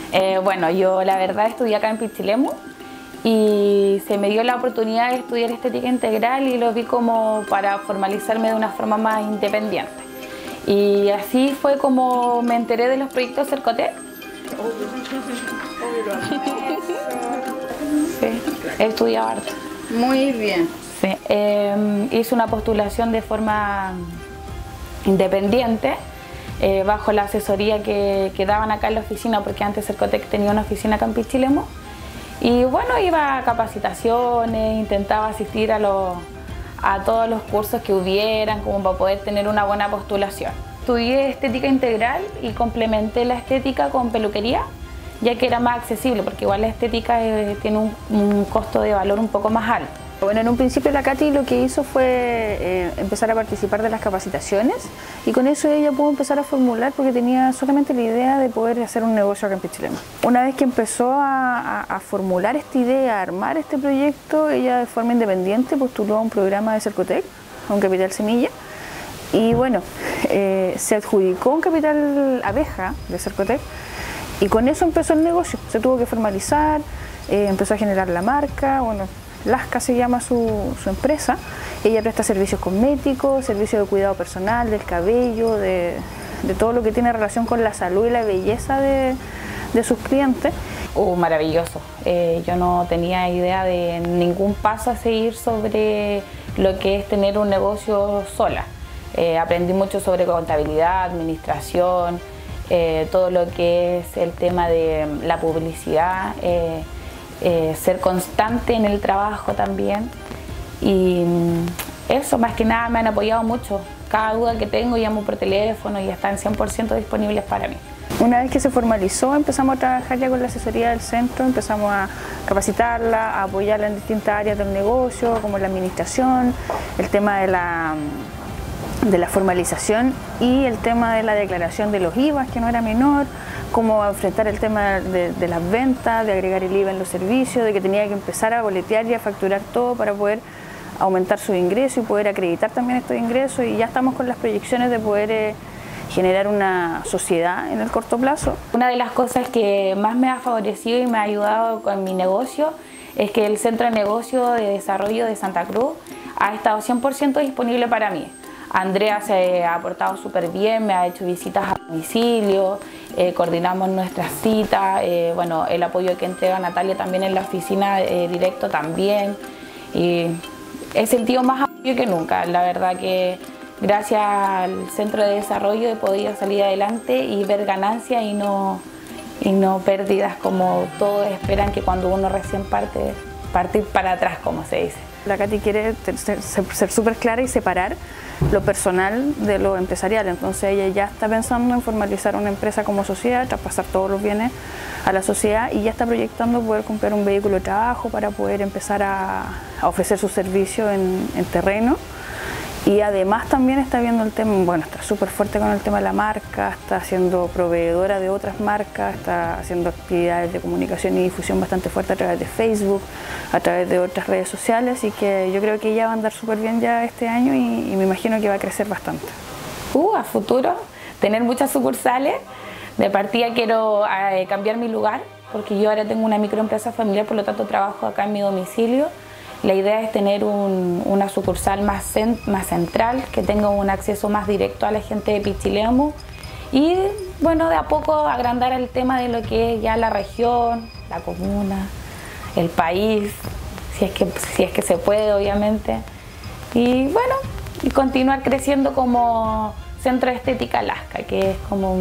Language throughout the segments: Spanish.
Bueno, yo la verdad estudié acá en Pichilemu y se me dio la oportunidad de estudiar estética integral y lo vi como para formalizarme de una forma más independiente. Y así fue como me enteré de los proyectos Cercotec. Sí, he estudiado harto. Muy bien. Sí, hice una postulación de forma independiente, bajo la asesoría que daban acá en la oficina, porque antes Cercotec tenía una oficina acá en Pichilemu. Y bueno, iba a capacitaciones, intentaba asistir a todos los cursos que hubieran, como para poder tener una buena postulación. Estudié estética integral y complementé la estética con peluquería, ya que era más accesible, porque igual la estética tiene un costo de valor un poco más alto. Bueno, en un principio la Katy lo que hizo fue empezar a participar de las capacitaciones y con eso ella pudo empezar a formular porque tenía solamente la idea de poder hacer un negocio acá en Pichilemu. Una vez que empezó a formular esta idea, a armar este proyecto, ella de forma independiente postuló a un programa de Cercotec, a un capital semilla, y bueno, se adjudicó un capital abeja de Cercotec y con eso empezó el negocio. Se tuvo que formalizar, empezó a generar la marca, bueno, Lasca se llama su empresa. Ella presta servicios cosméticos, servicios de cuidado personal, del cabello, de todo lo que tiene relación con la salud y la belleza de sus clientes. Maravilloso. Yo no tenía idea de ningún paso a seguir sobre lo que es tener un negocio sola. Aprendí mucho sobre contabilidad, administración, todo lo que es el tema de la publicidad. Ser constante en el trabajo también, y eso más que nada me han apoyado mucho. Cada duda que tengo llamo por teléfono y están 100% disponibles para mí. Una vez que se formalizó empezamos a trabajar ya con la asesoría del centro, empezamos a capacitarla, a apoyarla en distintas áreas del negocio, como la administración, el tema de la formalización y el tema de la declaración de los IVAs, que no era menor, cómo enfrentar el tema de las ventas, de agregar el IVA en los servicios, de que tenía que empezar a boletear y a facturar todo para poder aumentar sus ingresos y poder acreditar también estos ingresos, y ya estamos con las proyecciones de poder generar una sociedad en el corto plazo. Una de las cosas que más me ha favorecido y me ha ayudado con mi negocio es que el Centro de Negocio de Desarrollo de Santa Cruz ha estado 100% disponible para mí. Andrea se ha portado súper bien, me ha hecho visitas a domicilio, coordinamos nuestras citas, bueno, el apoyo que entrega Natalia también en la oficina directo también, y he sentido más apoyo que nunca. La verdad que gracias al Centro de Desarrollo he podido salir adelante y ver ganancias y no pérdidas como todos esperan, que cuando uno recién partir para atrás, como se dice. La Katy quiere ser súper clara y separar lo personal de lo empresarial, entonces ella ya está pensando en formalizar una empresa como sociedad, traspasar todos los bienes a la sociedad, y ya está proyectando poder comprar un vehículo de trabajo para poder empezar a ofrecer su servicio en terreno. Y además también está viendo el tema, bueno, está súper fuerte con el tema de la marca, está siendo proveedora de otras marcas, está haciendo actividades de comunicación y difusión bastante fuerte a través de Facebook, a través de otras redes sociales, así que yo creo que ella va a andar súper bien ya este año y me imagino que va a crecer bastante. A futuro, tener muchas sucursales. De partida quiero cambiar mi lugar, porque yo ahora tengo una microempresa familiar, por lo tanto trabajo acá en mi domicilio. La idea es tener una sucursal más central, que tenga un acceso más directo a la gente de Pichilemu, y bueno, de a poco agrandar el tema de lo que es ya la región, la comuna, el país, si es que se puede, obviamente, y bueno, y continuar creciendo como Centro de Estética Lasca, que es como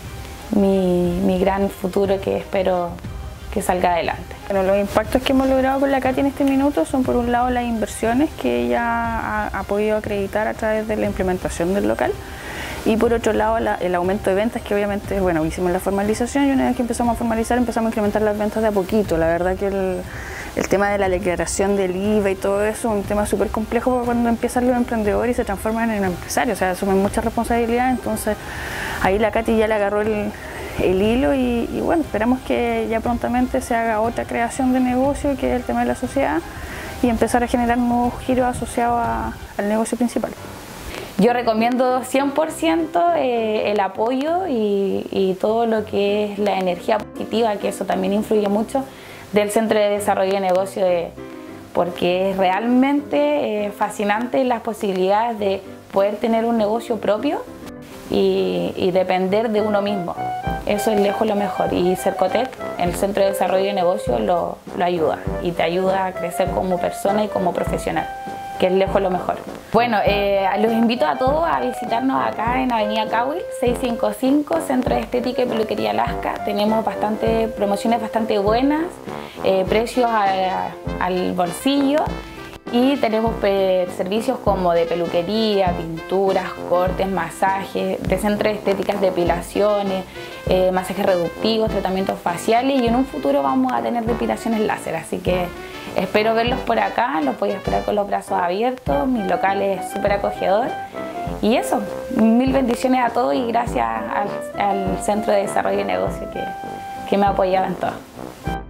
mi gran futuro, que espero que salga adelante. Bueno, los impactos que hemos logrado con la Katy en este minuto son, por un lado, las inversiones que ella ha podido acreditar a través de la implementación del local, y por otro lado el aumento de ventas, que obviamente, bueno, hicimos la formalización, y una vez que empezamos a formalizar empezamos a incrementar las ventas de a poquito. La verdad que el tema de la declaración del IVA y todo eso es un tema súper complejo cuando empiezan los emprendedores y se transforman en empresarios, o sea, asumen mucha responsabilidad. Entonces ahí la Katy ya le agarró el hilo y bueno, esperamos que ya prontamente se haga otra creación de negocio, que es el tema de la sociedad, y empezar a generar nuevos giros asociados al negocio principal. Yo recomiendo 100% el apoyo y todo lo que es la energía positiva, que eso también influye mucho, del Centro de Desarrollo de Negocio, porque es realmente fascinante las posibilidades de poder tener un negocio propio y depender de uno mismo. Eso es lejos lo mejor, y Cercotec, el Centro de Desarrollo de Negocios, lo ayuda y te ayuda a crecer como persona y como profesional, que es lejos lo mejor. Bueno, los invito a todos a visitarnos acá en Avenida Cawil 655, Centro de Estética y Peluquería Alaska. Tenemos promociones bastante buenas, precios al bolsillo, y tenemos servicios como de peluquería, pinturas, cortes, masajes, de centros de estéticas, depilaciones, masajes reductivos, tratamientos faciales, y en un futuro vamos a tener depilaciones láser, así que espero verlos por acá, los voy a esperar con los brazos abiertos. Mi local es súper acogedor. Y eso, mil bendiciones a todos y gracias al Centro de Desarrollo de Negocios que me ha apoyado en todo.